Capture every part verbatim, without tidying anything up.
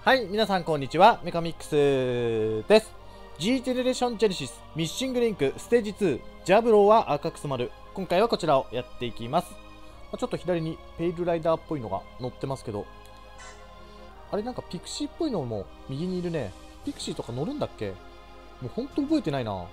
はい、皆さんこんにちは、メカミックスです。G ジェネレーションジェネシスミッシングリンクステージツージャブローは赤く染まる。今回はこちらをやっていきます。ちょっと左にペイルライダーっぽいのが乗ってますけど、あれなんかピクシーっぽいのも右にいるね。ピクシーとか乗るんだっけ？もうほんと覚えてないな。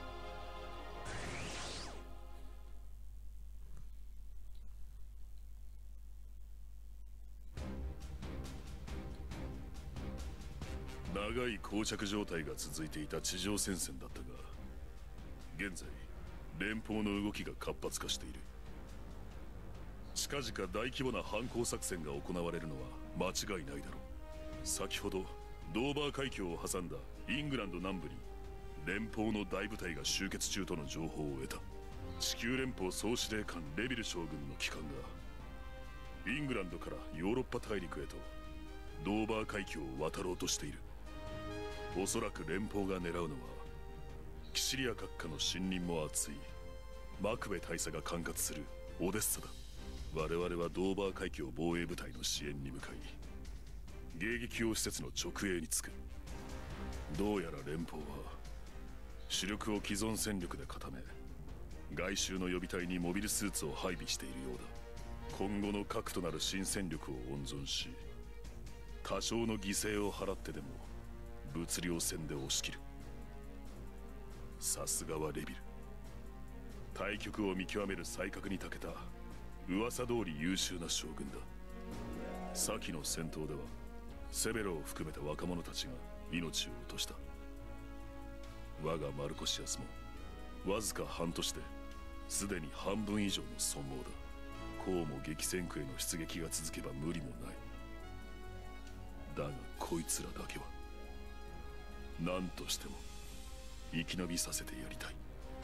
長い膠着状態が続いていた地上戦線だったが、現在連邦の動きが活発化している。近々大規模な反攻作戦が行われるのは間違いないだろう。先ほどドーバー海峡を挟んだイングランド南部に連邦の大部隊が集結中との情報を得た。地球連邦総司令官レビル将軍の機関がイングランドからヨーロッパ大陸へとドーバー海峡を渡ろうとしている。おそらく連邦が狙うのはキシリア閣下の信任も厚いマクベ大佐が管轄するオデッサだ。我々はドーバー海峡防衛部隊の支援に向かい迎撃用施設の直営につく。どうやら連邦は主力を既存戦力で固め、外周の予備隊にモビルスーツを配備しているようだ。今後の核となる新戦力を温存し、多少の犠牲を払ってでも物量戦で押し切る。さすがはレビル。対局を見極める才覚に長けた噂通り優秀な将軍だ。先の戦闘ではセベロを含めた若者たちが命を落とした。我がマルコシアスもわずか半年ですでに半分以上の損耗だ。こうも激戦区への出撃が続けば無理もない。だがこいつらだけは何としても生き延びさせてやりたい。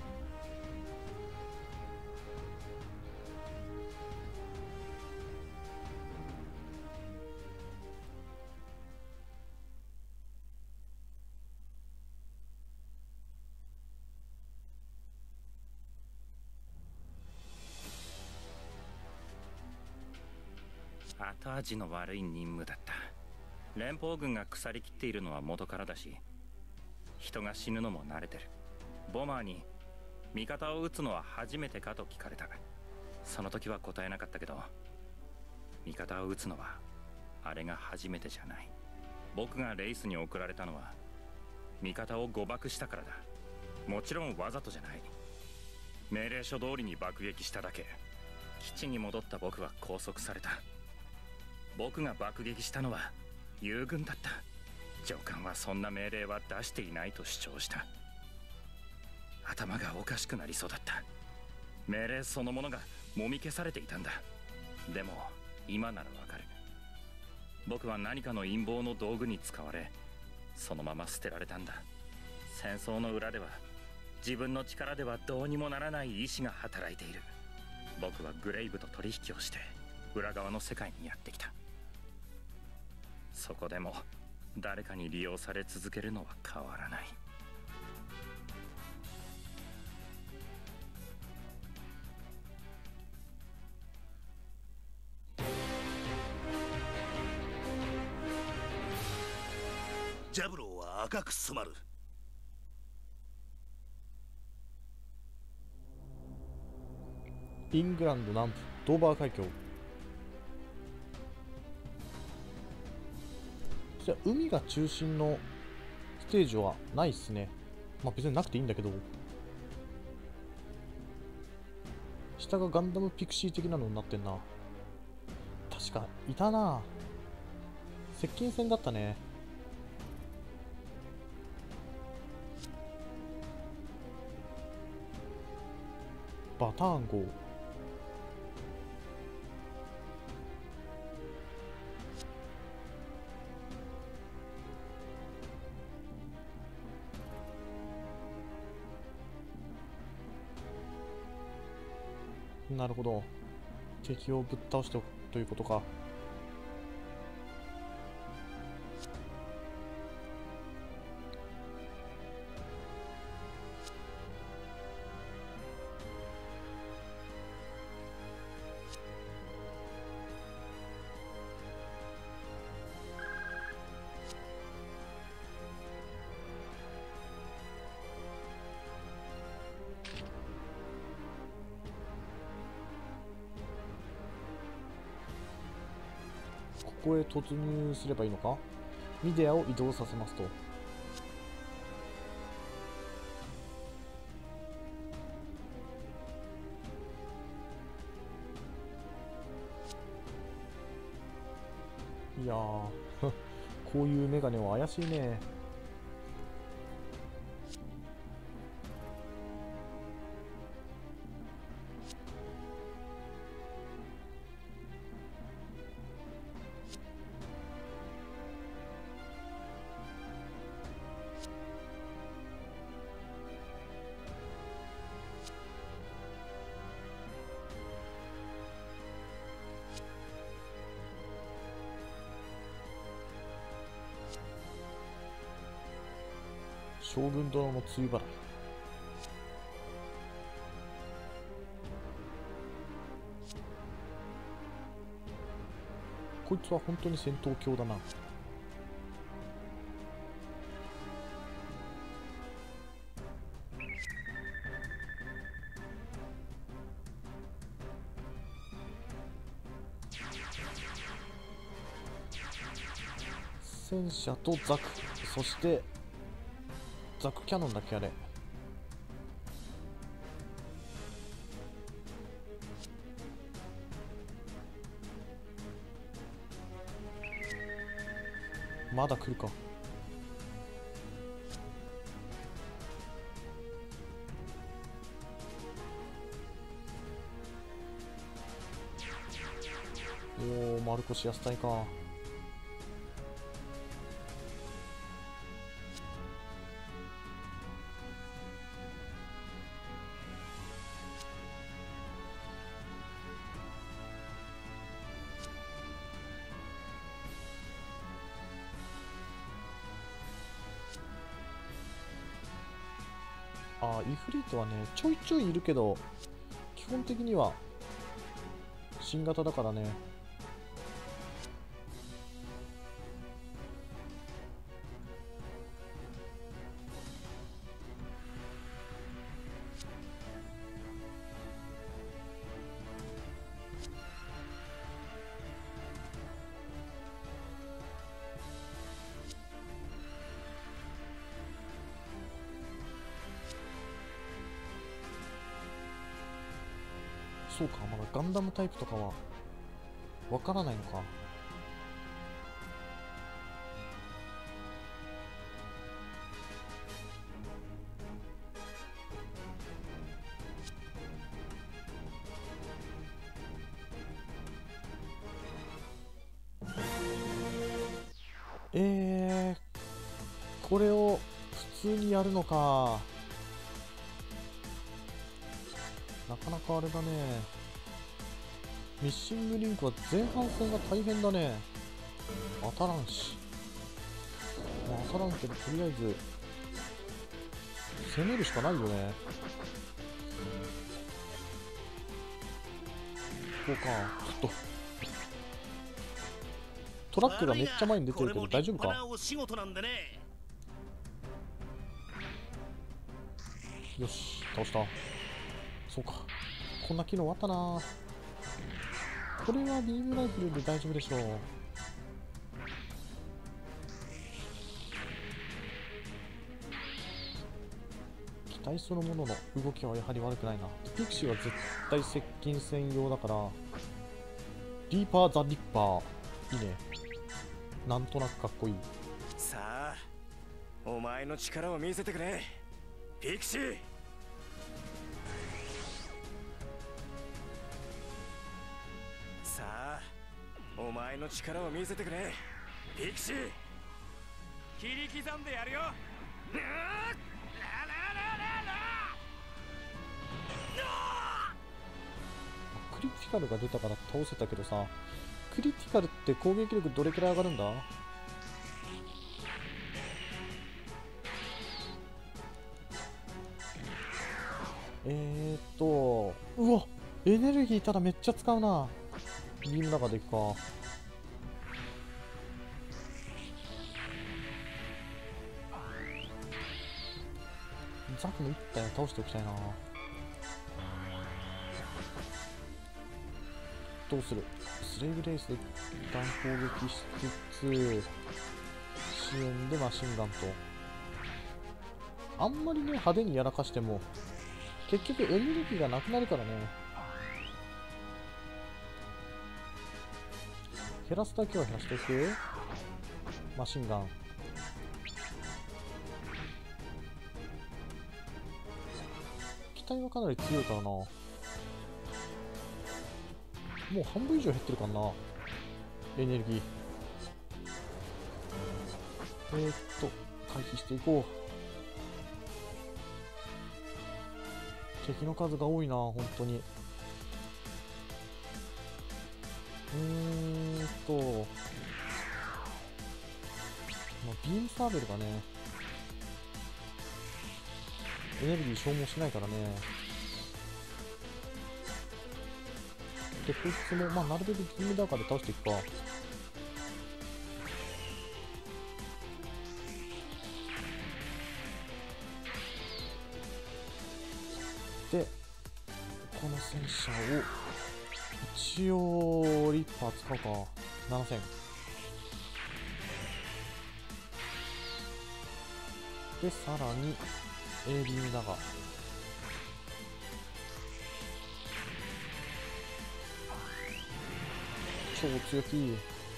後味の悪い任務だった。連邦軍が腐りきっているのは元からだし、人が死ぬのも慣れてる。ボマーに味方を撃つのは初めてかと聞かれた。その時は答えなかったけど、味方を撃つのはあれが初めてじゃない。僕がレイスに送られたのは味方を誤爆したからだ。もちろんわざとじゃない。命令書通りに爆撃しただけ。基地に戻った僕は拘束された。僕が爆撃したのは友軍だった。上官はそんな命令は出していないと主張した。頭がおかしくなりそうだった。命令そのものがもみ消されていたんだ。でも今ならわかる。僕は何かの陰謀の道具に使われ、そのまま捨てられたんだ。戦争の裏では自分の力ではどうにもならない意志が働いている。僕はグレイブと取引をして裏側の世界にやってきた。そこでも誰かに利用され続けるのは変わらない。 ジャブローは赤く染まる。 イングランド南部ドーバー海峡。じゃあ海が中心のステージはないっすね。まあ別になくていいんだけど、下がガンダムピクシー的なのになってんな。確かいたな。接近戦だったね。バターン号。なるほど。敵をぶっ倒しておくということか。 こへ突入すればいいのか。ミディアを移動させますと。いやーこういうメガネは怪しいね。将軍殿の露払い。こいつは本当に戦闘狂だな。戦車とザク、そしてザクキャノンだっけあれ。まだ来るか。おお、丸腰安隊か。ああ、イフリートはね、ちょいちょいいるけど、基本的には新型だからね。そうか、まだガンダムタイプとかはわからないのか。えー、これを普通にやるのか。なかなかあれだね。ミッシングリンクは前半戦が大変だね。当たらんし。まあ、当たらんけど、とりあえず攻めるしかないよね。こうか。ちょっとトラックがめっちゃ前に出てるけど大丈夫か。よし、倒した。そうか、こんな機能あったな。これはビームライフルで大丈夫でしょう。機体そのものの動きはやはり悪くないな。ピクシーは絶対接近戦用だから。リーパー・ザ・リッパーいいね。なんとなくかっこいい。 さあ、お前の力を見せてくれピクシー。さあ、お前の力を見せてくれピクシー。切り刻んでやるよ。 クリティカルが出たから倒せたけどさ、クリティカルって攻撃力どれくらい上がるんだ。えーっとうわ、エネルギーただめっちゃ使うな。ビームの中でいくか。ザクの一体を倒しておきたいな。どうする。 スレイブレイスで一旦攻撃しつつ、支援でマシンガンと。あんまりね、派手にやらかしても、結局エネルギーがなくなるからね。減らすだけは減らしていく。マシンガン。機体はかなり強いからな。もう半分以上減ってるかな、エネルギー。えー、っと回避していこう。敵の数が多いな、本当に。うーんと、まあ、ビームサーベルがね、エネルギー消耗しないからね。で、こいつも、まあ、なるべくビームダーカーで倒していくか。で、この戦車を、一応、リッパー使うか。ななせん。で、さらに、A ビームダガー。超強気。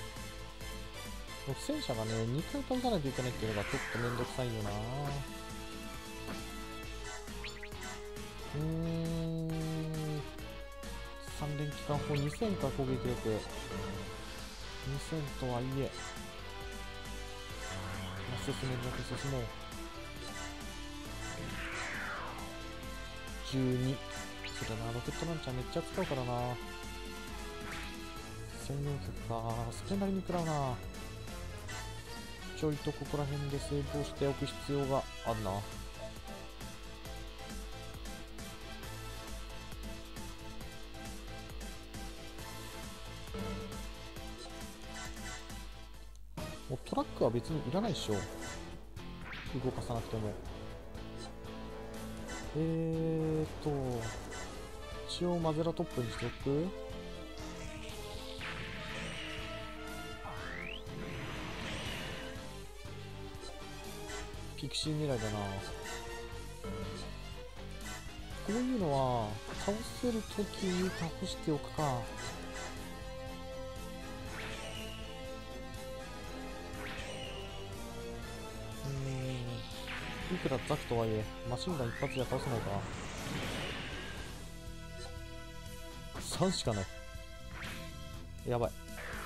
戦車がね、にかい倒さないといけないっていうのがちょっとめんどくさいよな。うーん。さん連機関砲にせんか攻撃力。にせんとはいえ。まあ、進めるだけ進もう。じゅうに。そうだな、ロケットランチャーめっちゃ使うからな。せんよんひゃくか。それなりに食らうな。ちょいとここら辺でセーブをしておく必要があるな。もうトラックは別にいらないっしょ。動かさなくても。えーっと、一応マゼラトップにしておく。ピクシー狙いだな。こういうのは倒せるときに倒しておくか。うーん、いくらザクとはいえマシンガン一発じゃ倒せないか。さんしかない。やばい。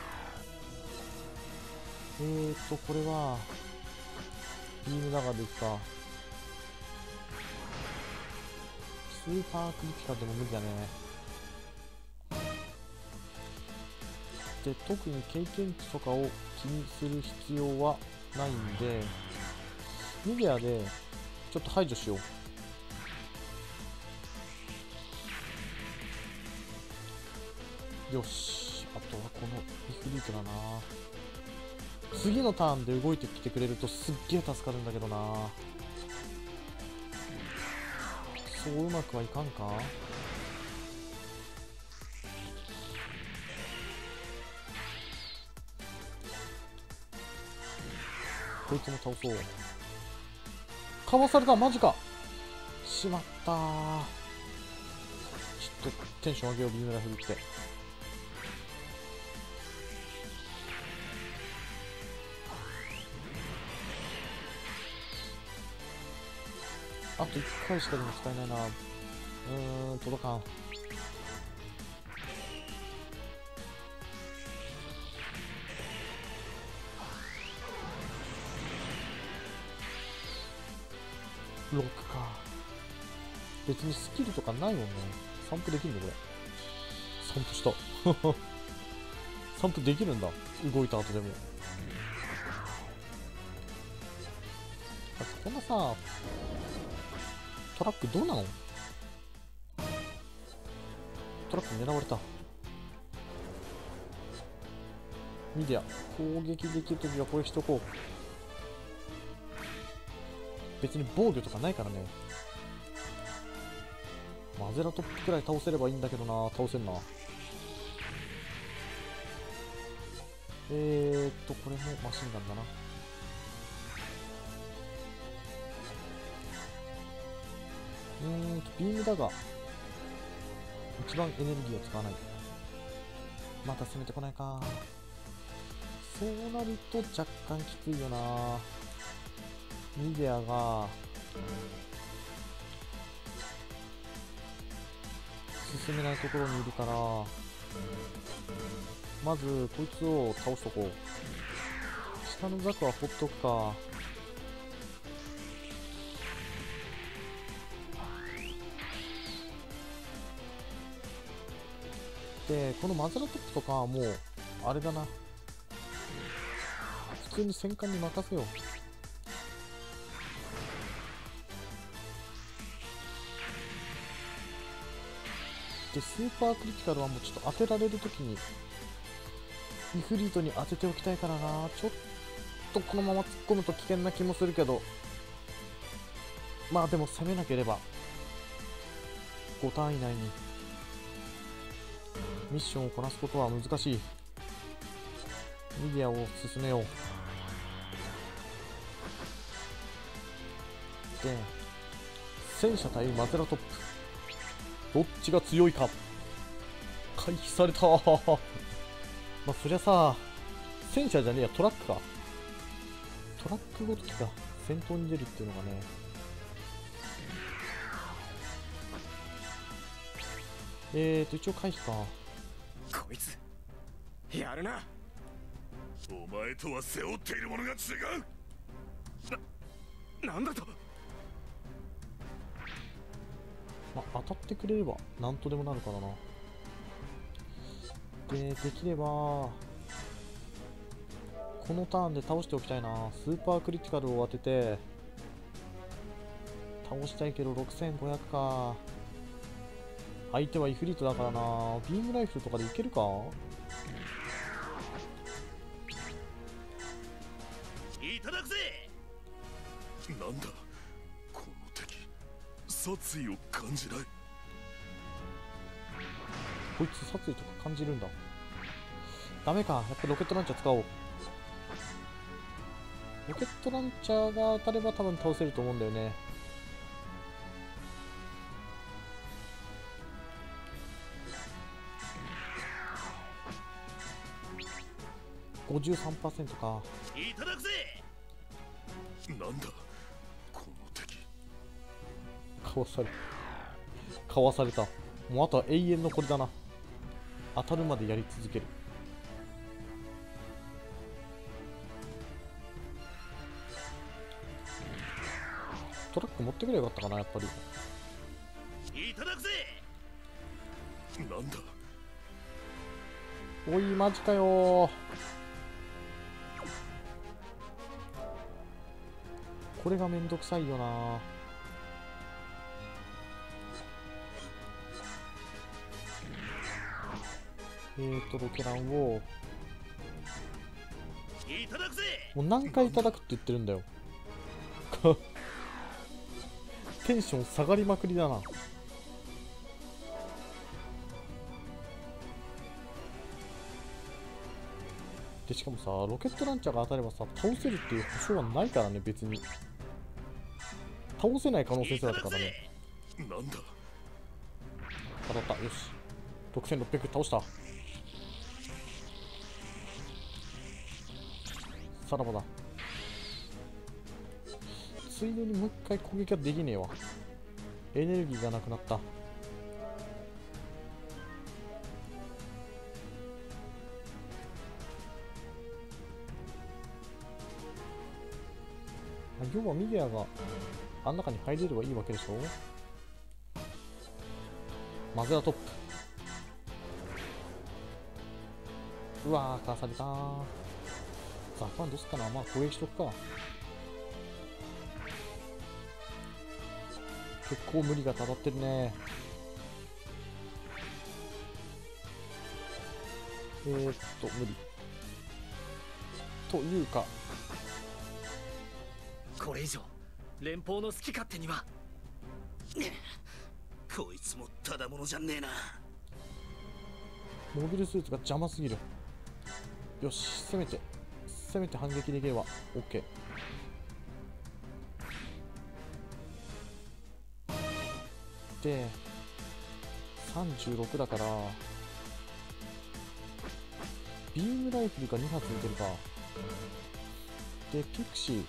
えーとこれはビームダガーでいくか。スーパークリティカルでも無理だね。で、特に経験値とかを気にする必要はないんで、ニベアでちょっと排除しよう。よし、あとはこのリフリートだな。次のターンで動いてきてくれるとすっげえ助かるんだけどな。そううまくはいかんか。こいつも倒そう。かわされた、マジか。しまったー。ちょっとテンション上げよう、ビームラフルって。あといっかいしかでも使えないな。うーん、届かん。ろくか。別にスキルとかないもんね。散布できるのこれ。散布した。散布できるんだ。動いた後でも。あ、こんなさ、トラックどうなの？トラック狙われた。ミディア、攻撃できるときはこれしとこう。別に防御とかないからね。マゼラトップくらい倒せればいいんだけどな。倒せんな。 えーっとこれもマシンガンだな。うーんビームだが一番エネルギーを使わない。また攻めてこないか。そうなると若干きついよな。ミディアが進めないところにいるから、まずこいつを倒しとこう。下のザクはほっとくか。でこのマゼラトップとかはもうあれだな、普通に戦艦に任せよう。でスーパークリティカルはもうちょっと当てられるときにイフリートに当てておきたいからな。ちょっとこのまま突っ込むと危険な気もするけど、まあでも攻めなければごターン以内にミッションをこなすことは難しい。ミディアを進めよう。で戦車対マゼラトップ、どっちが強いか。回避されたまあそりゃさ、戦車じゃねえや、トラックか。トラックごときが先頭に出るっていうのがね。えーと一応回避か。 こいつやるな。 お前とは背負っているものが違う。 な、なんだと。 まあ、当たってくれればなんとでもなるからな。でできればこのターンで倒しておきたいな。スーパークリティカルを当てて倒したいけどろくせんごひゃくか。相手はイフリートだからな。ビームライフルとかでいけるか。 いただくぜ。 なんだこの敵、殺意を感じない。 こいつ殺意とか感じるんだ。ダメか、やっぱりロケットランチャー使おう。ロケットランチャーが当たれば多分倒せると思うんだよね。ごじゅうさんパーセント か。 いただくぜ。 なんだこの敵。 かわされかわされた。もうあとは永遠のこれだな。当たるまでやり続ける。トラック持ってくればよかったかな、やっぱり。 いただくぜ。 なんだおいマジかよー。これがめんどくさいよな。えーとロケランをいただくぜ。 もう何回いただくって言ってるんだよテンション下がりまくりだな。でしかもさ、ロケットランチャーが当たればさ倒せるっていう保証はないからね。別に倒せない可能性すらあるからね。 なんだ当たった。よし、ろくせんろっぴゃく倒した。さらばだ。ついでにもう一回攻撃はできねえわ。エネルギーがなくなった。要はミディアがあん中に入れればいいわけでしょ。マゼラトップ。うわー、かわされたー。ザファンどうすっかな。まあ攻撃しとくか。結構無理がたたってるね。えーっと無理というか、 これ以上連邦の好き勝手には。 こいつもただものじゃねえな。 モビルスーツが邪魔すぎる。 よし、攻めて攻めて反撃できれば OK。 でさんじゅうろくだからビームライフルがに発出るか。でピクシー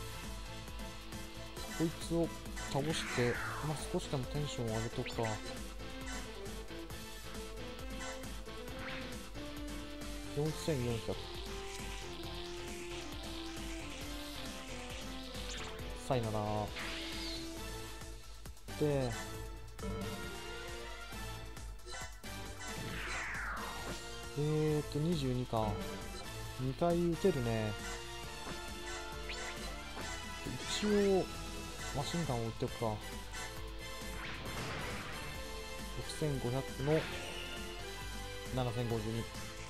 こいつを倒して、まあ、少しでもテンションを上げとくか。よんせんよんひゃく。さいならでえーとにじゅうにか。にかい撃てるね。一応マシンガンを撃っておくか。ろくせんごひゃくのななせんごじゅうに。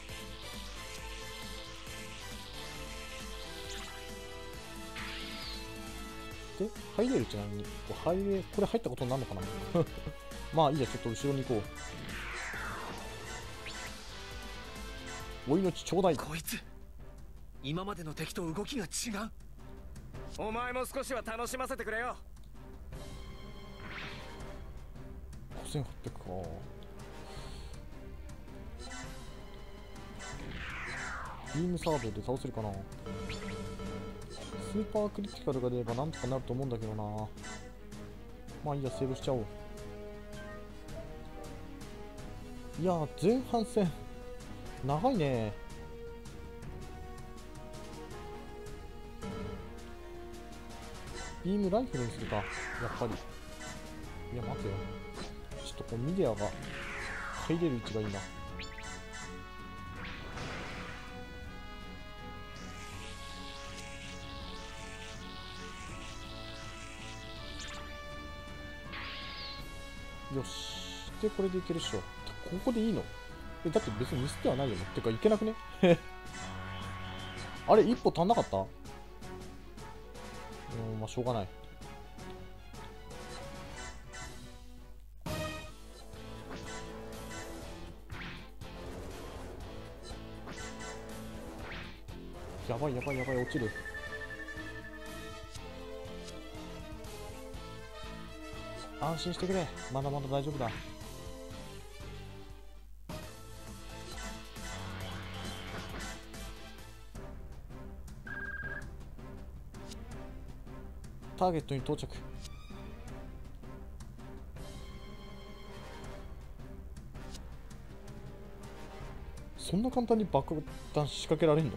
で入れる。ちなみにこれ入れこれ入ったことになるのかなまあいいや、ちょっと後ろに行こう。お命ちょうだい。 こいつ今までの敵と動きが違う。お前も少しは楽しませてくれよ。 ごせんはっぴゃくか。ビームサードで倒せるかな。スーパークリティカルが出ればなんとかなると思うんだけどな。まあいいや、セーブしちゃおう。いやー、前半戦長いね。ビームライフルにするか、やっぱり。いや待てよ、ちょっとこうミディアが入れる位置がいいな。よし。で、これでいけるっしょ。ここでいいの？え、だって別にミスってはないよね。てか、いけなくねあれ、一歩足んなかった？うん、まあ、しょうがない。やばいやばいやばい、落ちる。安心してくれ、まだまだ大丈夫だ。ターゲットに到着。そんな簡単に爆弾仕掛けられんの？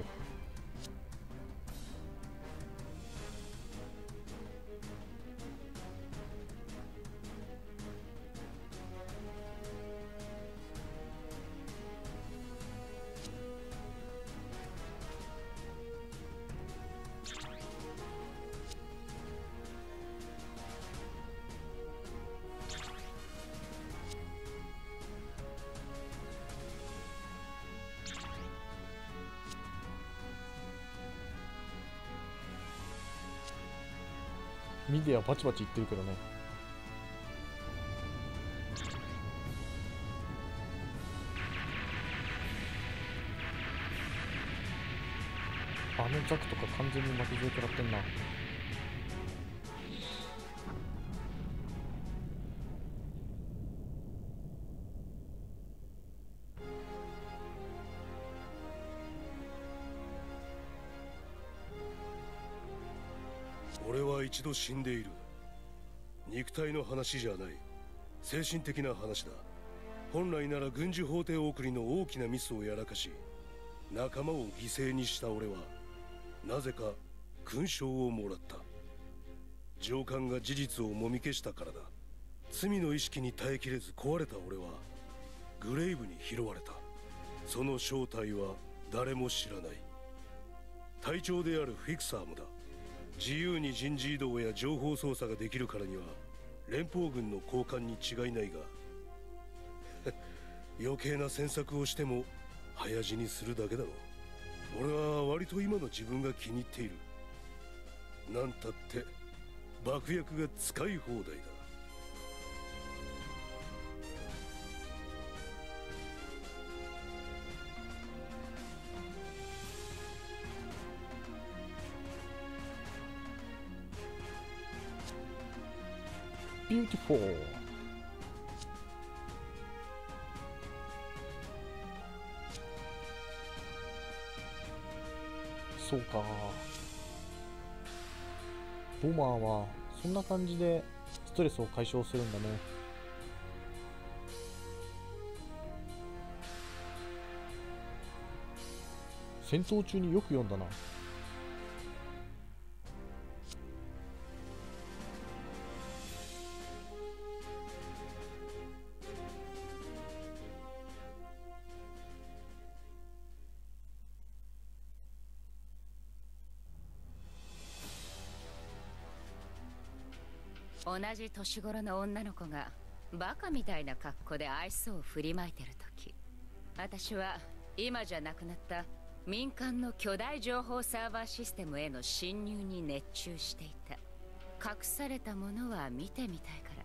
ミディアバチバチいってるけどね。あのザクとか完全に巻き添え食らってんな。 俺は一度死んでいる。肉体の話じゃない、精神的な話だ。本来なら軍事法廷送りの大きなミスをやらかし、仲間を犠牲にした俺はなぜか勲章をもらった。上官が事実をもみ消したからだ。罪の意識に耐えきれず壊れた俺はグレイブに拾われた。その正体は誰も知らない。隊長であるフィクサーもだ。自由に人事異動や情報操作ができるからには連邦軍の高官に違いないが余計な詮索をしても早死にするだけだろう。俺は割と今の自分が気に入っている。なんたって爆薬が使い放題だ。 beautiful。そうか。ボマーはそんな感じでストレスを解消するんだね。戦闘中によく読んだな。 同じ年頃の女の子がバカみたいな格好で愛想を振りまいてる時、私は今じゃなくなった民間の巨大情報サーバーシステムへの侵入に熱中していた。隠されたものは見てみたいから。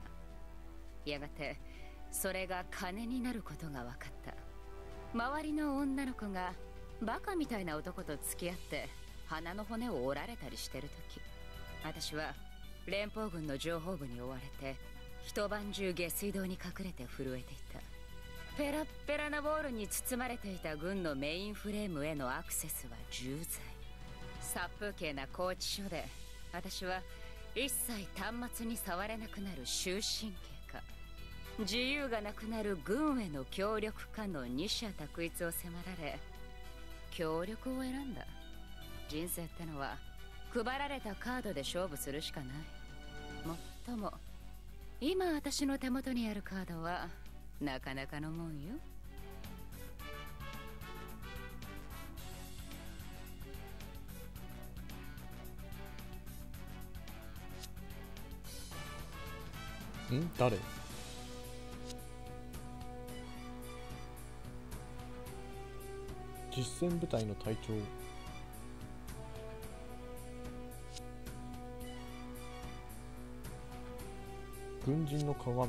やがてそれが金になることが分かった。周りの女の子がバカみたいな男と付き合って鼻の骨を折られたりしてる時、私は連邦軍の情報部に追われて一晩中下水道に隠れて震えていた。ペラッペラなボールに包まれていた軍のメインフレームへのアクセスは重罪。殺風景な拘置所で私は一切端末に触れなくなる終身刑か、自由がなくなる軍への協力かの二者択一を迫られ、協力を選んだ。人生ってのは配られたカードで勝負するしかない。もっとも今私の手元にあるカードはなかなかのもんよ。 ん？誰？実戦部隊の隊長。軍人の鏡。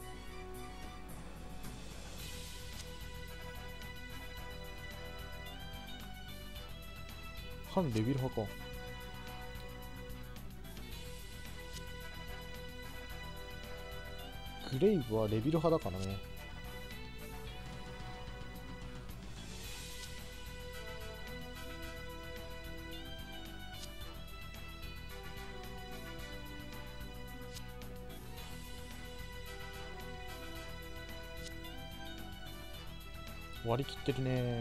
反レビル派か。グレイブはレビル派だからね。割り切ってるね。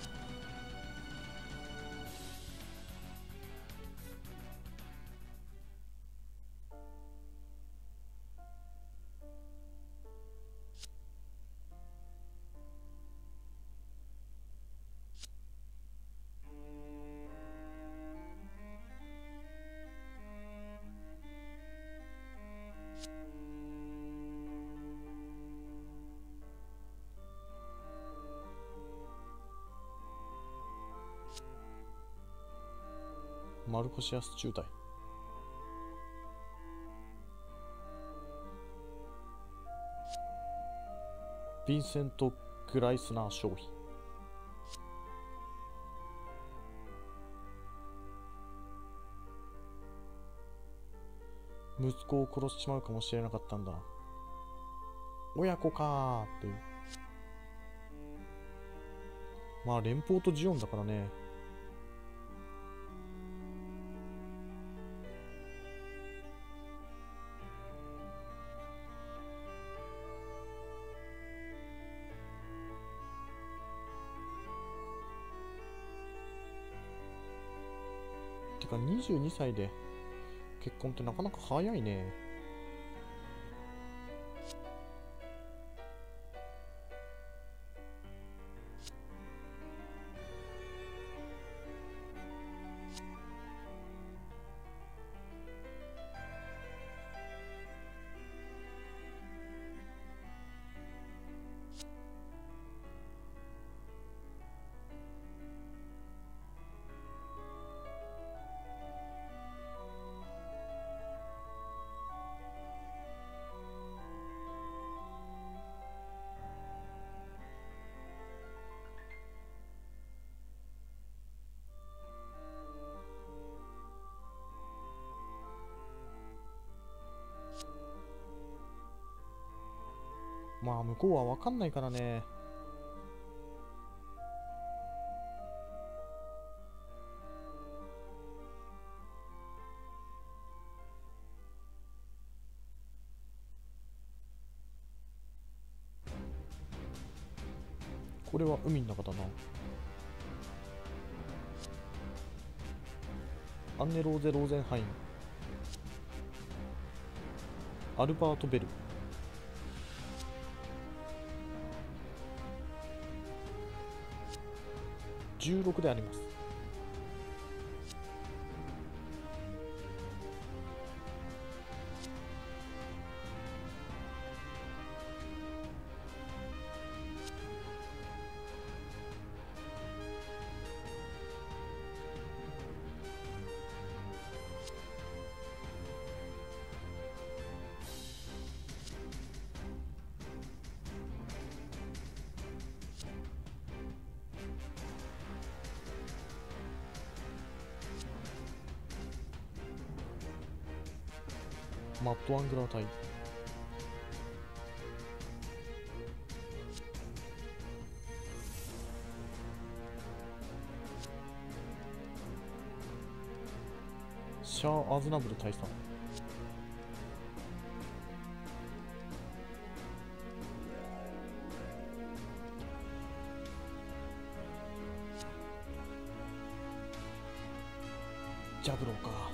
マルコシアス中隊。ヴィンセント・グライスナー将尉。息子を殺しちまうかもしれなかったんだ。親子かーっていう。まあ連邦とジオンだからね。てかにじゅうにさいで結婚ってなかなか早いね。 まあ向こうは分かんないからね。これは海の中だな。アンネ・ローゼ・ローゼンハイン、アルバート・ベル、じゅうろくであります。マット・アングラー隊、シャア・アズナブル大佐、ジャブローか。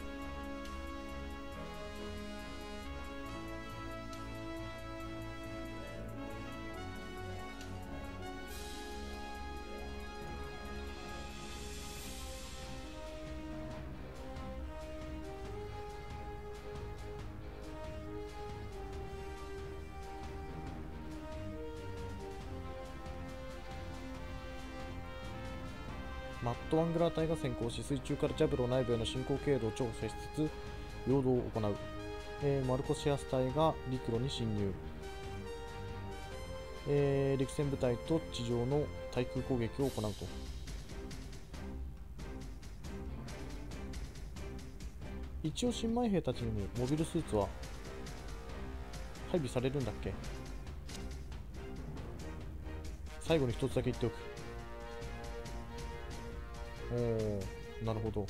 マット・アングラー隊が先行し、水中からジャブロー内部への進行経路を調査しつつ陽動を行う。えー、マルコシアス隊が陸路に侵入。えー、陸戦部隊と地上の対空攻撃を行うと。一応新米兵たちにもモビルスーツは配備されるんだっけ。最後に一つだけ言っておく。おー、なるほど。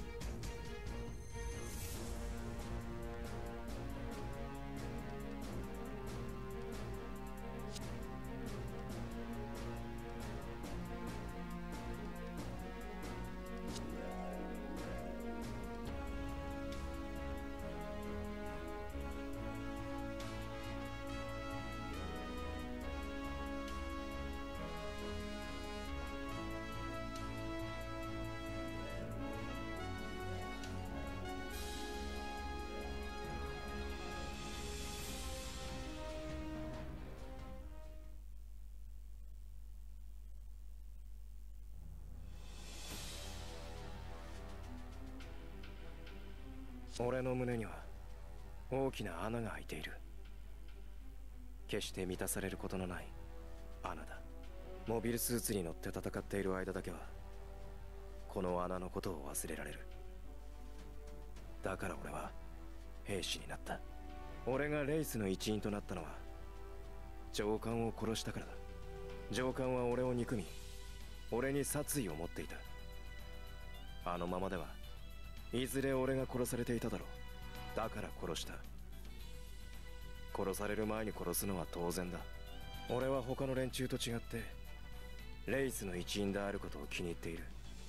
俺の胸には大きな穴が開いている。決して満たされることのない穴だ。モビルスーツに乗って戦っている間だけはこの穴のことを忘れられる。だから俺は兵士になった。俺がレイスの一員となったのは上官を殺したからだ。上官は俺を憎み、俺に殺意を持っていた。あのままではいずれ俺が殺されていただろう。だから殺した。殺される前に殺すのは当然だ。俺は他の連中と違ってレイスの一員であることを気に入っている。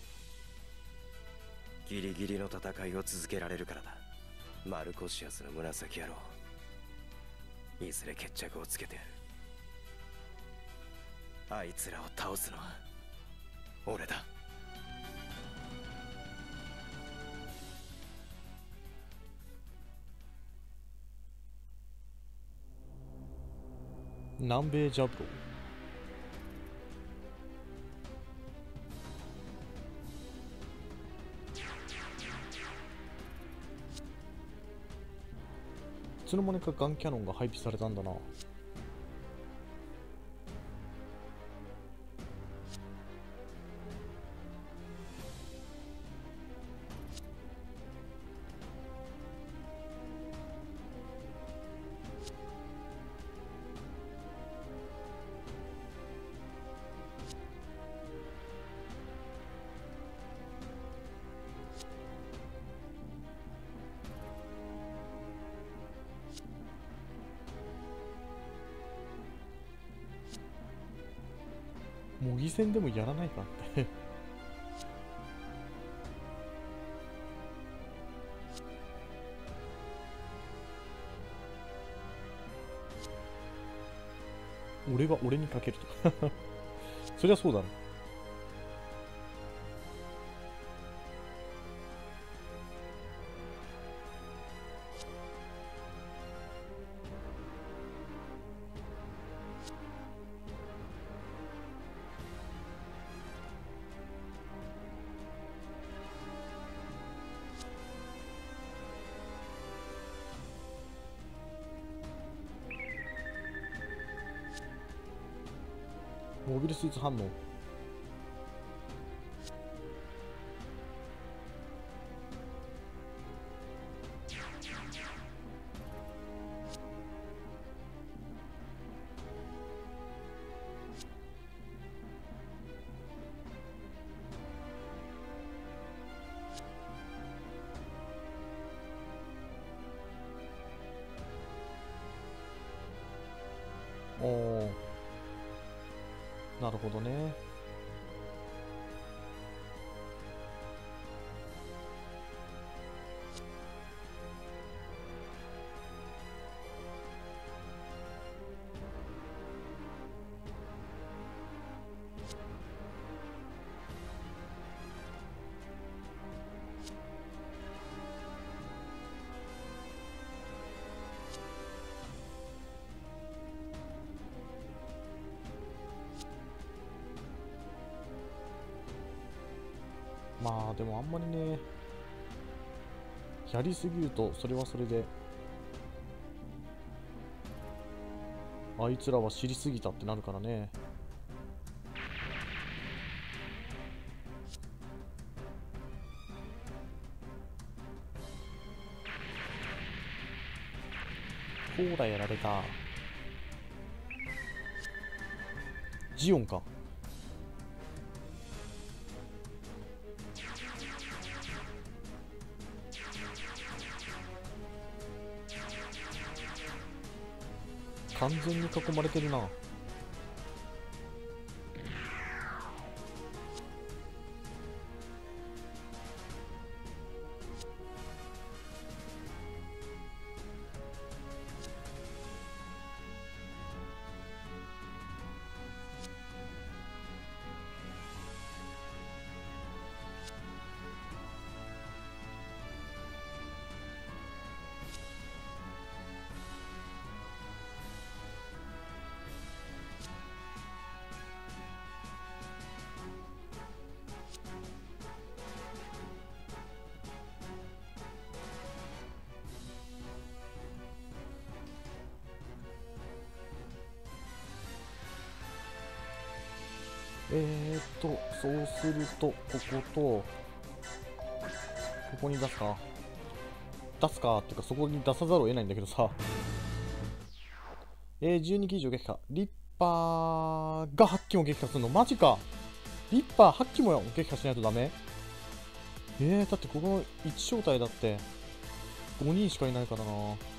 ギリギリの戦いを続けられるからだ。マルコシアスの紫野郎、いずれ決着をつけてやる。あいつらを倒すのは俺だ。 南米ジャブロー。いつの間にかガンキャノンが配備されたんだな。 模擬戦でもやらないかって俺は俺にかけるとかそりゃそうだろ。モビルスーツ反応。おお、なるほどね。まあでもあんまりね、やりすぎるとそれはそれであいつらは知りすぎたってなるからね。ほーらやられた。ジオンか。完全に囲まれてるな。えーっと、そうすると、ここと、ここに出すか。出すかっていうか、そこに出さざるを得ないんだけどさ。えー、じゅうに機以上撃破。リッパーがはち機も撃破するの？マジか。リッパーはち機も撃破しないとダメ？えー、だってここのいち正体だって、ごにんしかいないからな。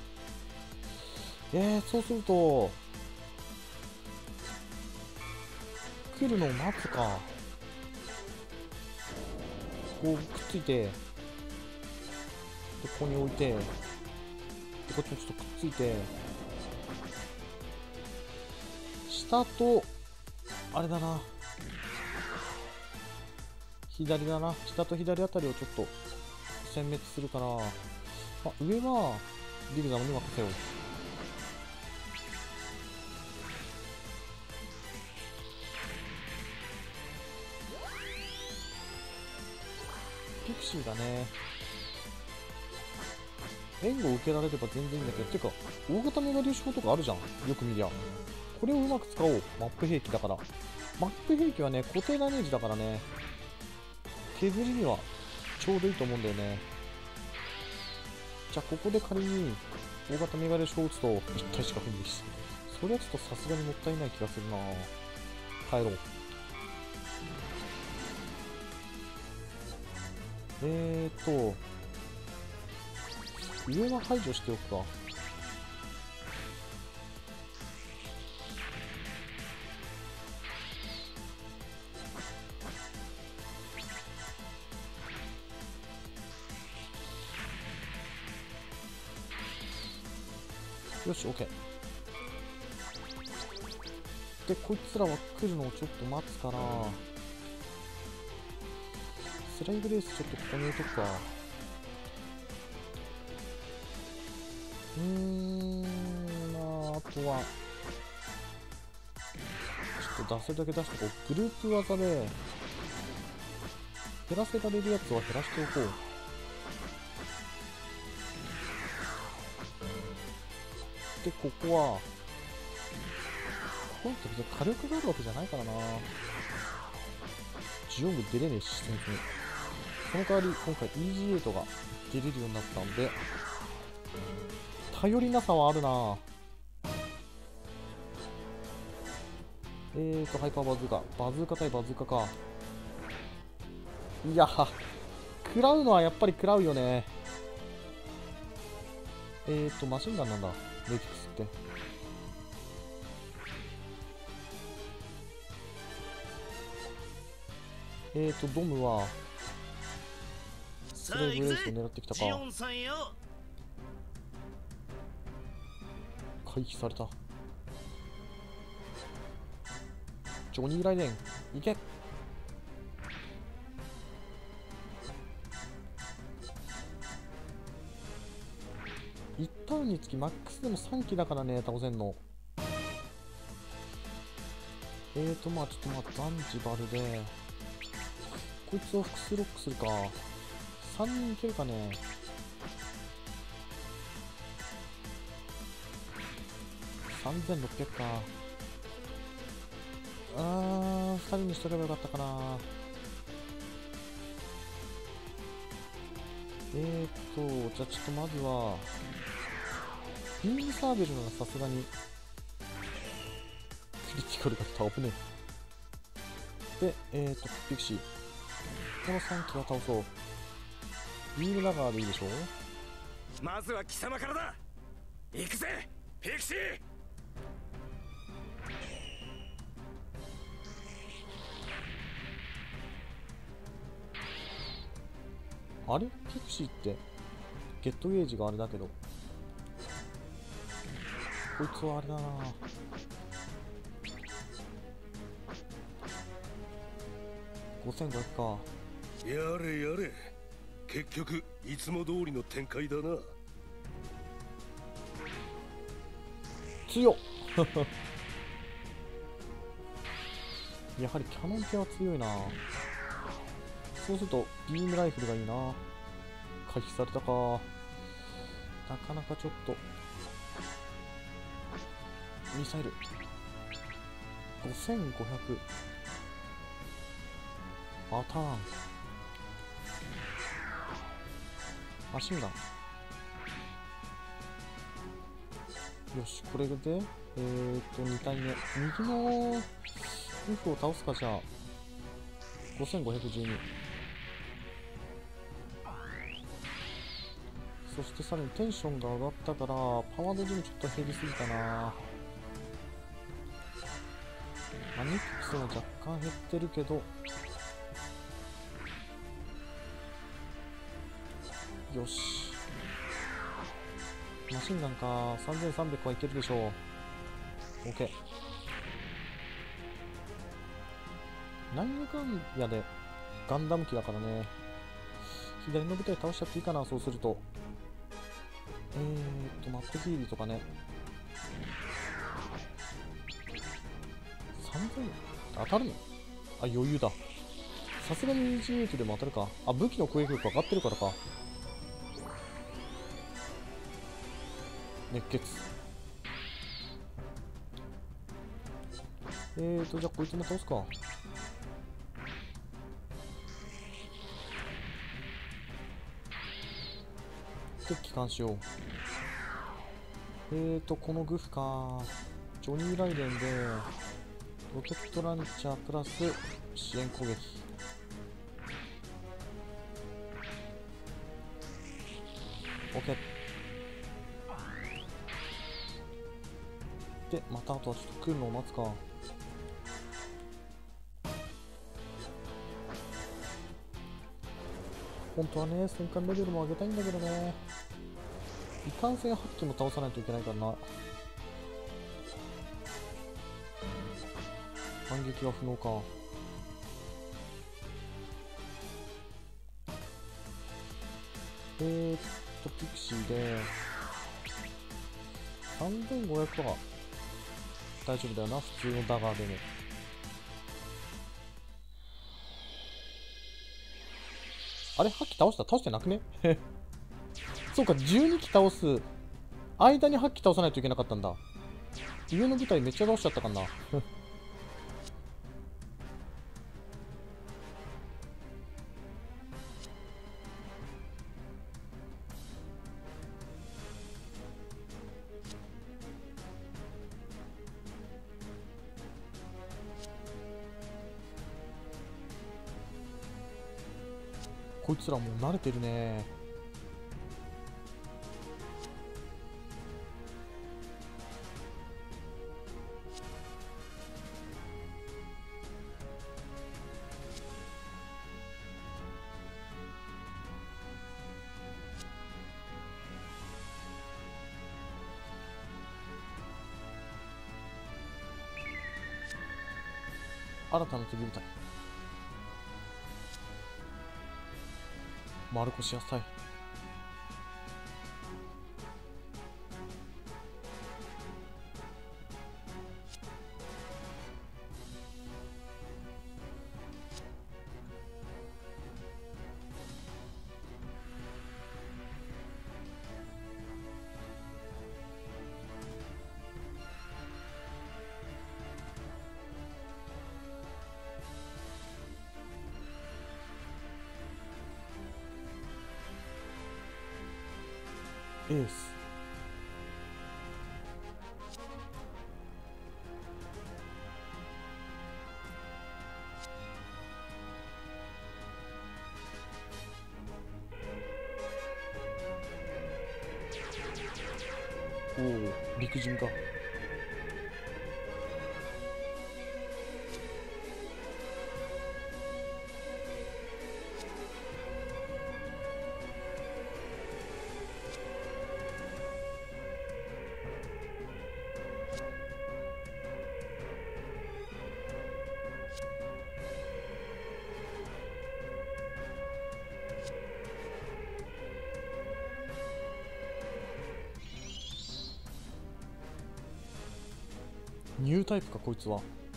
えー、そうすると、来るのを待つか。こうくっついて、でここに置いて、でこっちもちょっとくっついて、下とあれだな、左だな、下と左あたりをちょっと殲滅するから、まあ、上はリグザムに任せよう。ピクシーがね、援護を受けられれば全然いいんだけど、てか、大型メガ粒子砲とかあるじゃん、よく見りゃ。これをうまく使おう、マップ兵器だから。マップ兵器はね、固定ダメージだからね、削りにはちょうどいいと思うんだよね。じゃあ、ここで仮に大型メガ粒子砲を撃つといったいしか踏んでし、それはちょっとさすがにもったいない気がするな。帰ろう。えーと、上は排除しておくか。 よし OK で、こいつらは来るのをちょっと待つから、スライブレースちょっとここに置いとくか。うーん、まあ、あとは、ちょっと出せるだけ出しておこう。グループ技で、減らせられるやつは減らしておこう。で、ここは、ここって別に火力があるわけじゃないからな。ジオング出れねえし、全然。その代わり、今回 イージーエイト が出れるようになったんで、頼りなさはあるな。えーと、ハイパーバズーカ。バズーカ対バズーカか。いや、食らうのはやっぱり食らうよね。えーと、マシンガンなんだ。レイフィクスって。えーと、ドムは、スレイブレースを狙ってきたか。 ジオンさんよ。 回避された。ジョニー・ライデン、いけ。いちターンにつきマックスでもさん機だからね、倒せんの。えーと、まあちょっとまあ、ザンジバルで、こいつを複数ロックするか。さんにんいけるかね。さんぜんろっぴゃくか。あー、ふたりにしとけばよかったかな。えーっと、じゃあちょっとまずは、ビームサーベルならさすがに、クリティカルが倒ぶね。で、えーっと、ピクシー。このさん機は倒そう。ビームラガーでいいでしょ。 まずは貴様からだ。行くぜピクシー。 あれピクシーってゲットゲージがあれだけど、こいつはあれだな。ごせんごひゃくか。 やれやれ、結局いつも通りの展開だな。 強っやはりキャノン系は強いな。そうするとビームライフルがいいな。回避されたか。なかなかちょっとミサイルごせんごひゃくパターン。マシンガン。よし、これでえーっとに体目、右のウフを倒すか。じゃあごせんごひゃくじゅうに。そしてさらにテンションが上がったからパワードジムちょっと減りすぎたな。アニックスも若干減ってるけど、よし、マシンガンか。さんぜんさんびゃくはいけるでしょう。 OK。 ナインガンヤでガンダム機だからね。左の部隊倒しちゃっていいかな。そうするとえーっとマットキーリとかね。さんぜん当たるの？あ、余裕だ。さすがに イージーエイト でも当たるか。あ、武器の攻撃力上がってるからか。熱血。えーと、じゃあこいつも倒すか。で、帰還しよう。えーと、このグフか。ジョニー・ライデンで、ロケットランチャープラス支援攻撃。OK。で、またあとはちょっと来るのを待つか。本当はね、戦艦レベルも上げたいんだけどね。 いかんせん発揮も倒さないといけないからな。反撃は不能か。えーっとピクシーでさんぜんごひゃくは大丈夫だよな、普通のダガーでも。あれ、はっき倒した？倒してなくね？そうか、じゅうにき倒す間にはっき倒さないといけなかったんだ。上の部隊めっちゃ倒しちゃったかな。こいつらもう慣れてるね。新たな敵部隊。丸腰野菜。エース。おお、陸人か。ニュータイプかこいつは。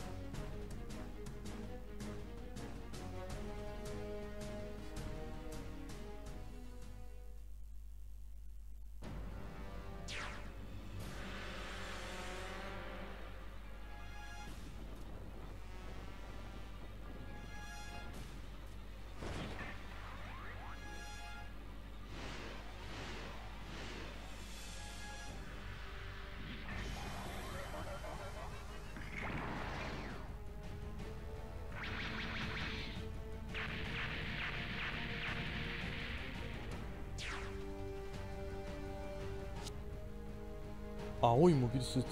青いモビルスーツ。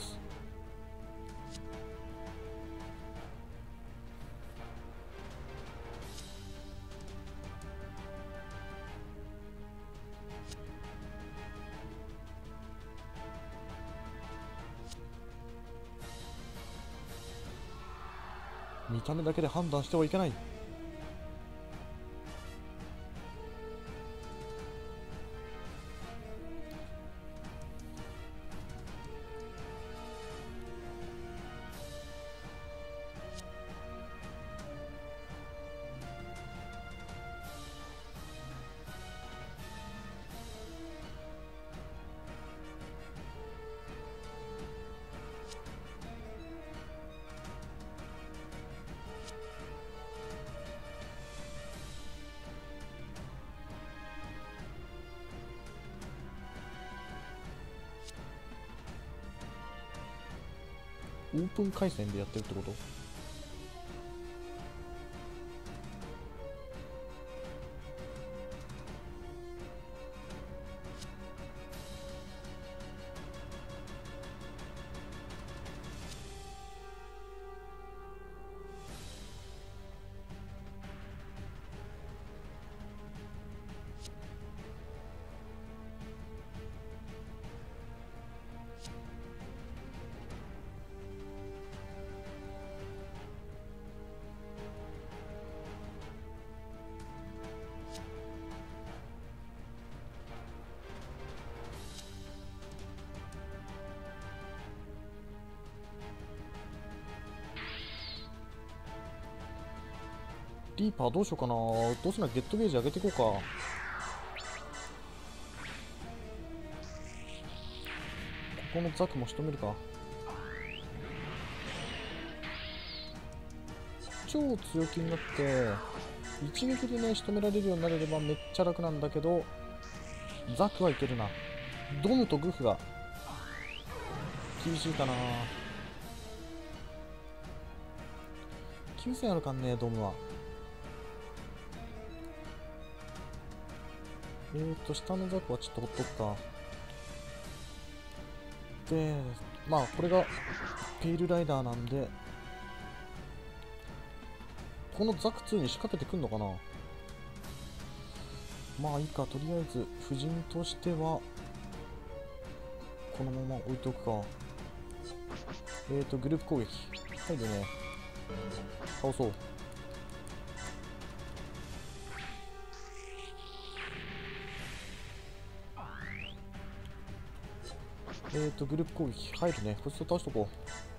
見た目だけで判断してはいけない。オープン回線でやってるってこと？ リーパーどうしようかな。どうせならゲットゲージ上げていこうか。ここのザクも仕留めるか。超強気になって一撃でね仕留められるようになれればめっちゃ楽なんだけど、ザクはいけるな。ドムとグフが厳しいかな。きゅうせんあるかんね、ドムは。えーと下のザクはちょっとほっとくか。でまあこれがペイルライダーなんで、このザクツーに仕掛けてくんのかな。まあいいか、とりあえず夫人としてはこのまま置いておくか。えーとグループ攻撃入るね。倒そう。えーとグループ攻撃入るね。こいつを倒しとこ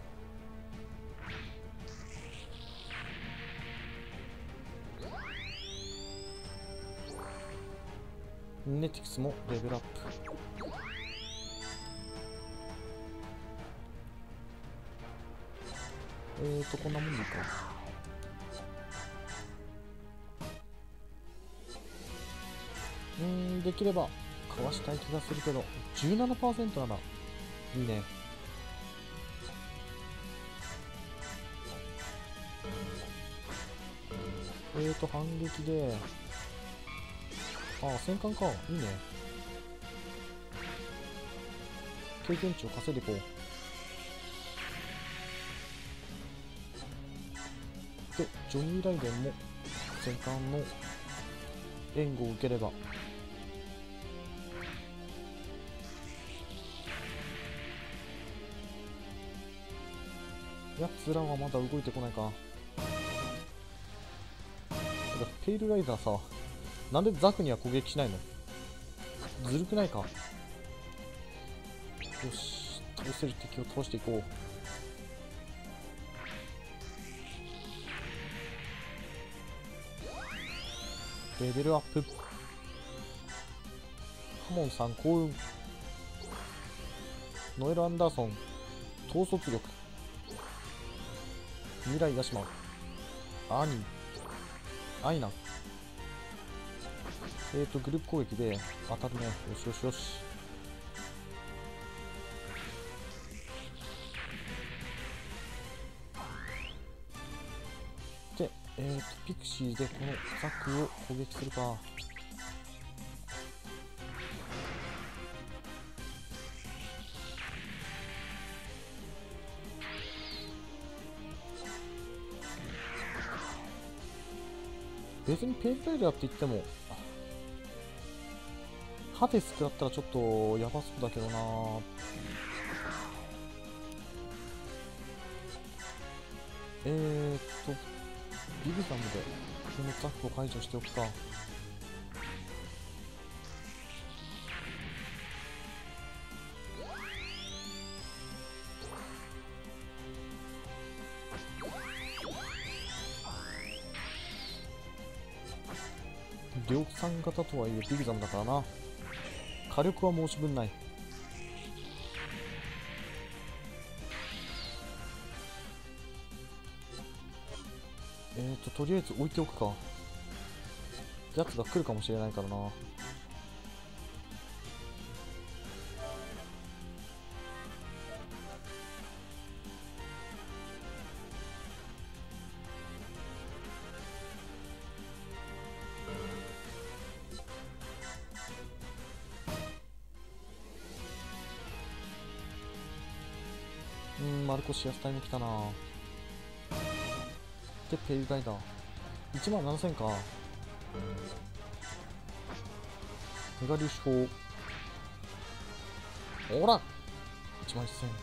う。ネティクスもレベルアップ。えーとこんなもんでいいか。うーんできればかわしたい気がするけど じゅうななパーセント ならいいね。えーと反撃で、ああ戦艦か、いいね。経験値を稼いでいこう。でジョニー・ライデンも戦艦の援護を受ければやつらはまだ動いてこないか。ペイルライダーさ、なんでザクには攻撃しないの？ずるくないか。よし、倒せる敵を倒していこう。レベルアップ。ハモンさん幸運。ノエル・アンダーソン統率力。未来ヤシマウ、アニー、アイナ。えーとグループ攻撃で当たるね。よしよしよし。でえーとピクシーでこのザクを攻撃するか。別にペイルライダーって言ってもハデス食らったらちょっとやばそうだけどな。えーっとビビザムでこのザクを解除しておくか。量産型とはいえビビザムだからな。火力は申し分ない。えーととりあえず置いておくか。やつが来るかもしれないからな。うーん、マルコシアスタイム来たな。でペイルライダーいちまんななせんか。メガ粒子砲ほらいちまんせん。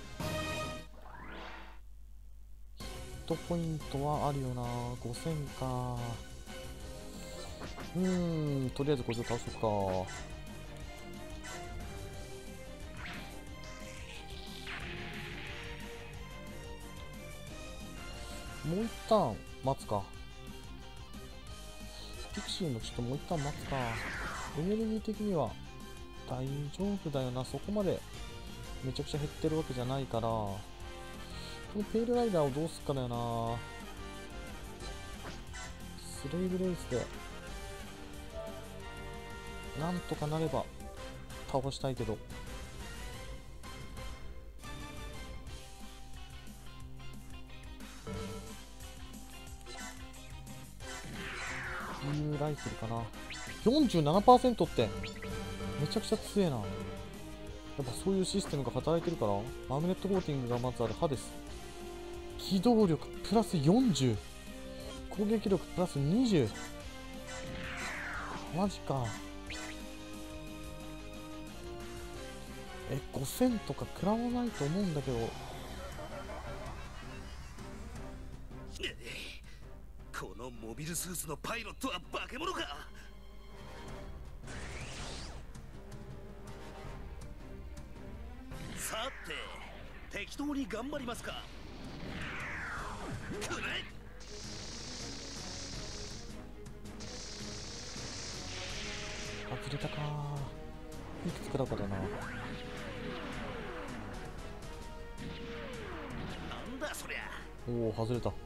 ヒットポイントはあるよな。ごせんか。うーんとりあえずこれで倒そうか。もう一旦待つか。 ピクシーもちょっともう一旦待つか。エネルギー的には大丈夫だよな。そこまでめちゃくちゃ減ってるわけじゃないから、このペールライダーをどうすっかだよな。スレイブレイスでなんとかなれば倒したいけど、ビームライフルかな。 よんじゅうななパーセント ってめちゃくちゃ強えな。やっぱそういうシステムが働いてるから。マグネットコーティングがまずあるハデス、機動力プラスよんじゅう、攻撃力プラスにじゅう、マジか。え、ごせんとか食らわないと思うんだけど。 このモビルスーツのパイロットは化け物か。さて適当に頑張りますか。くらえ。 外れたか。いくつ食らうかだな。 なんだそりゃ。 おお、外れた。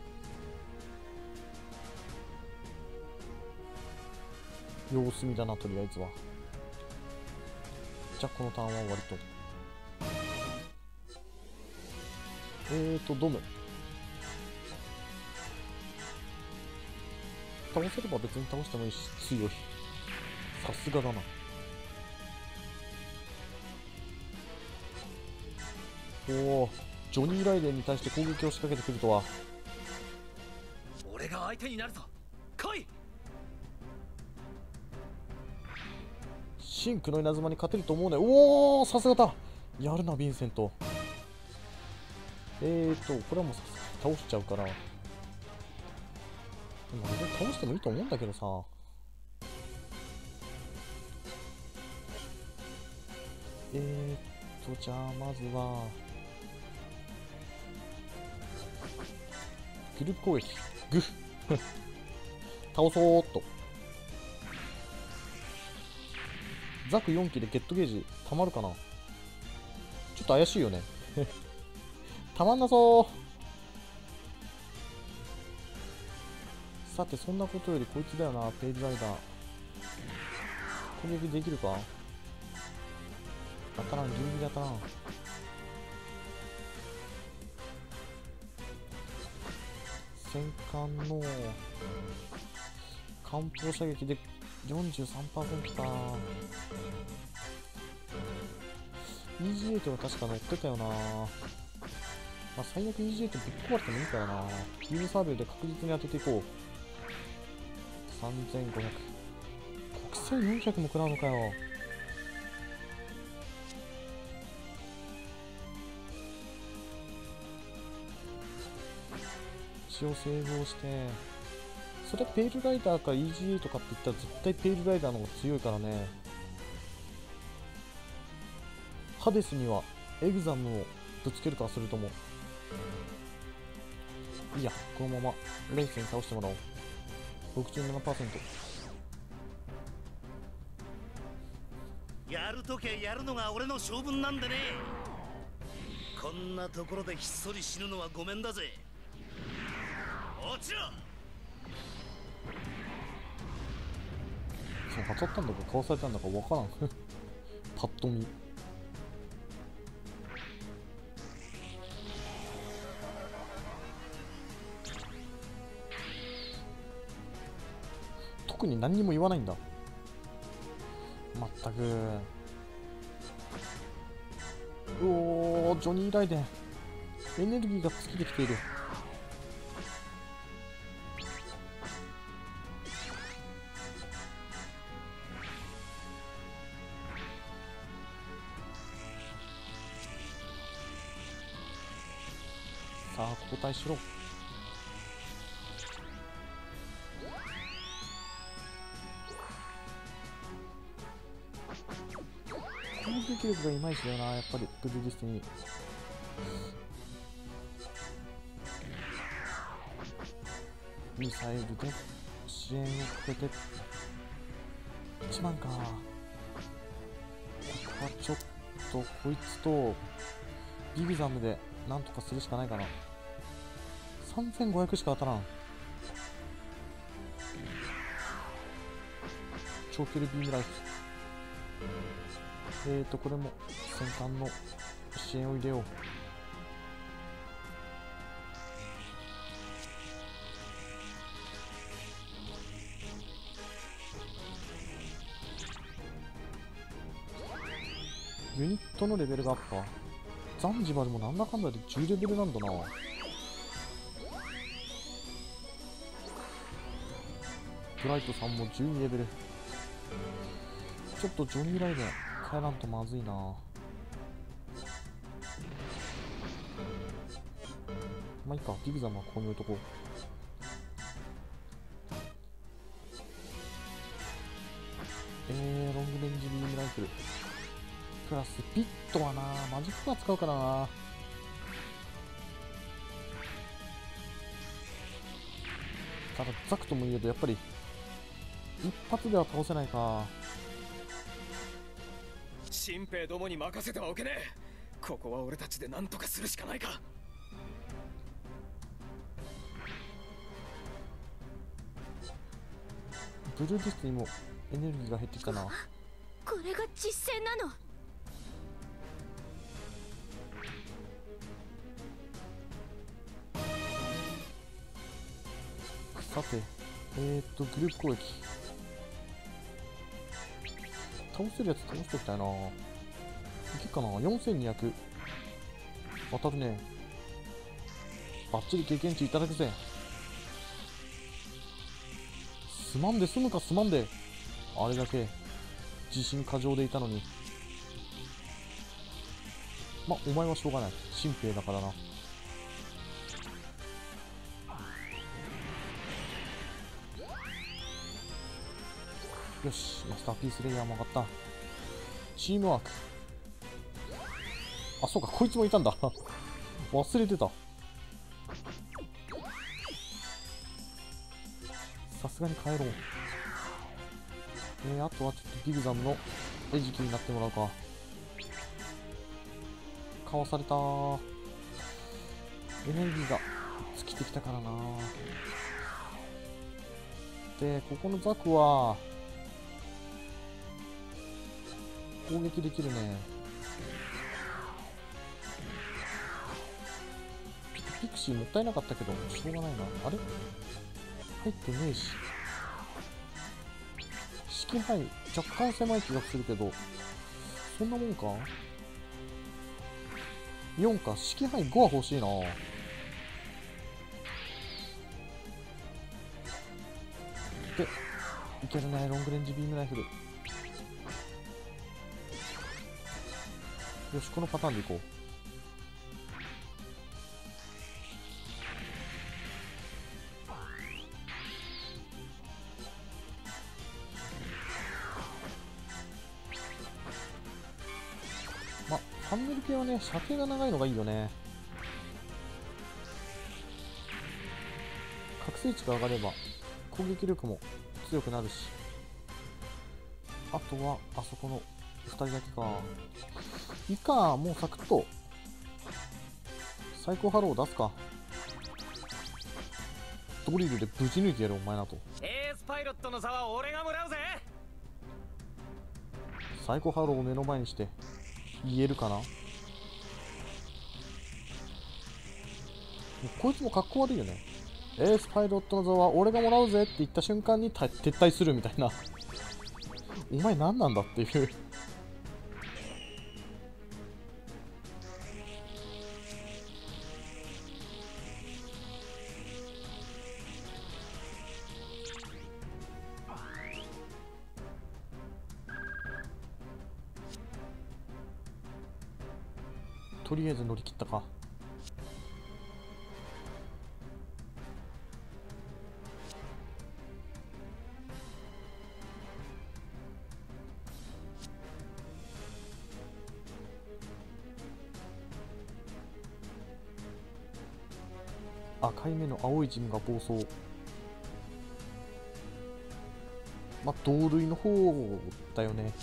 様子見だな、とりあえずは。じゃあこのターンは終わりと。えーとドム倒せれば別に倒してもいいし、強い。さすがだな。おお、ジョニー・ライデンに対して攻撃を仕掛けてくるとは。 俺が相手になるぞ。来い。 シンクの稲妻に勝てると思うね。おお、さすがだ。やるな、ヴィンセント。えーと、これはもうさすがに倒しちゃうから。でも別に倒してもいいと思うんだけどさ。えーっと、じゃあまずは、グループ攻撃。グフ倒そうっと。ザクよん機でゲットゲージたまるかな。ちょっと怪しいよねたまんなそう。さて、そんなことよりこいつだよな、ページライダー。攻撃できるか。当たらん、ギリギリ当たらん。戦艦の艦砲射撃で よんじゅうさんパーセント か。イージーエイト が確か乗ってたよな。まあ最悪 イージーエイト ぶっ壊れてもいいからな。ビームサーベルで確実に当てていこう。さんぜんごひゃく、国際よんひゃくも食らうのかよ。一応セーブをして、それペールライダーか イージーエイト かって言ったら絶対ペールライダーの方が強いからね。ハデスにはエグザムをぶつけるかするとも。いいや、このままレイスに倒してもらおう。ろくじゅうななパーセント。 やるときゃやるのが俺の性分なんでね。こんなところでひっそり死ぬのはごめんだぜ。落ちろ。 そう、当たったんだかかわされたんだかわからんパッと見。特に何にも言わないんだ。まったく。うおー、ジョニー・ライデンエネルギーが尽きてきている。さあ交代しろ。攻撃力がいまいちだよな、やっぱりブルーディスティニー。ミサイルでよし。 支援をかけていちまんか。ここはちょっとこいつとビビザムでなんとかするしかないかな。さんぜんごひゃくしか当たらん。超キルビームライフ。えーとこれも戦艦の支援を入れよう。ユニットのレベルがアップか。ザンジバルもなんだかんだでじゅうレベルなんだな。ブライトさんもじゅうにレベル。ちょっとジョニー・ライデン帰らんとまずいな。まあいいか、ディグザムはここに置いとこう。えー、ロングレンジビームライフルプラスピットはな、マジックは使うからな。ただザクともいえどやっぱり一発では倒せないか。 新兵どもに任せてはおけねえ。ここは俺たちで何とかするしかないか。 ブルーディスにもエネルギーが減ってきたな。 これが実戦なの。 さて、えーっと、グループ攻撃。倒せるやつ倒しておきたいな。いけっかな ?よんせんにひゃく。当たるね。バッチリ経験値いただくぜ。すまんで済むかすまんで。あれだけ自信過剰でいたのに。ま、お前はしょうがない。新兵だからな。よし、マスターピースレイヤーも上がった。チームワーク。あ、そうか、こいつもいたんだ。忘れてた。さすがに帰ろう。えー、あとはちょっとビグザムの餌食になってもらうか。かわされたー。エネルギーが尽きてきたからな。で、ここのザクは攻撃できるね。ピクシーもったいなかったけどしょうがないな。あれ入ってねえし。式範囲若干狭い気がするけど、そんなもんか。よんか。式範囲ごは欲しいな。でいけるね。ロングレンジビームライフル。よし、このパターンでいこう。ま、ファンネル系はね、射程が長いのがいいよね。覚醒値が上がれば攻撃力も強くなるし。あとはあそこのふたりだけか。いいか、もうサクッと最高ハローを出すか。ドリルでぶち抜いてやるお前なと。 エースパイロットの座は俺がもらうぜ。 最高ハローを目の前にして言えるかな。もうこいつも格好悪いよね。エースパイロットの座は俺がもらうぜって言った瞬間に撤退するみたいな。お前何なんだっていう。とりあえず乗り切ったか。赤い目の青いジムが暴走。 まあ同類の方だよね。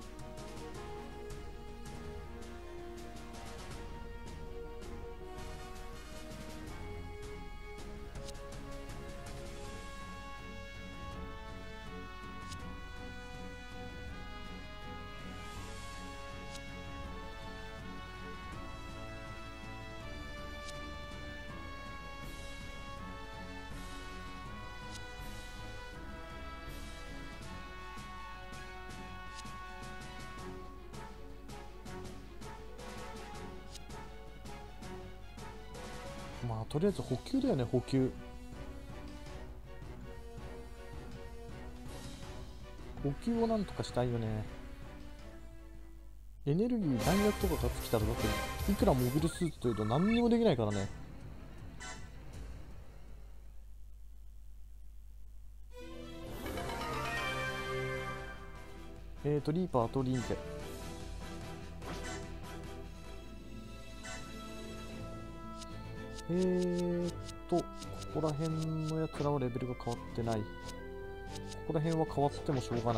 まあとりあえず補給だよね、補給。補給をなんとかしたいよね。エネルギー弾薬とかが尽きたらだっていくらモビルスーツというと何にもできないからね。えーとリーパーとリンケ、えーっと、ここら辺のやつらはレベルが変わってない。ここら辺は変わってもしょうがない。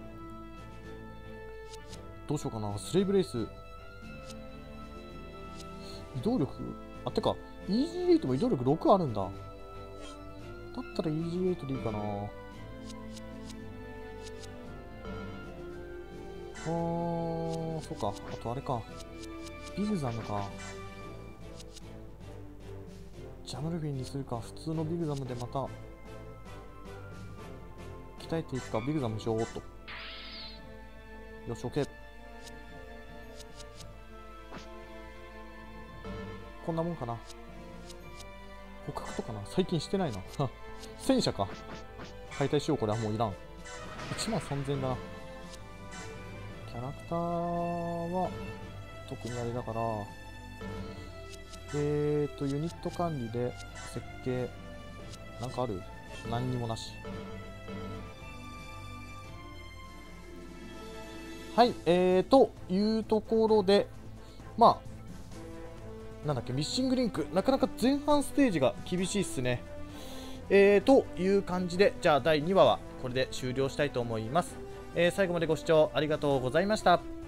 どうしようかな。スレイブレイス。移動力、あ、てか、イージーエイト も移動力ろくあるんだ。だったら イージーエイト でいいかな。あー、そっか。あとあれか。ビグザムか。ジャムルフィンにするか、普通のビグザムでまた鍛えていくか。ビグザムしようっと。よし、OK。こんなもんかな。捕獲とかな、最近してないな。戦車か。解体しよう、これはもういらん。いちまんさんぜんだな。キャラクターは特にあれだから、えーと、ユニット管理で設計、なんかある？何にもなし。はい、えーというところで、まあ、なんだっけ、ミッシングリンク、なかなか前半ステージが厳しいっすね。えーという感じで、じゃあだいにわはこれで終了したいと思います。えー、最後までご視聴ありがとうございました。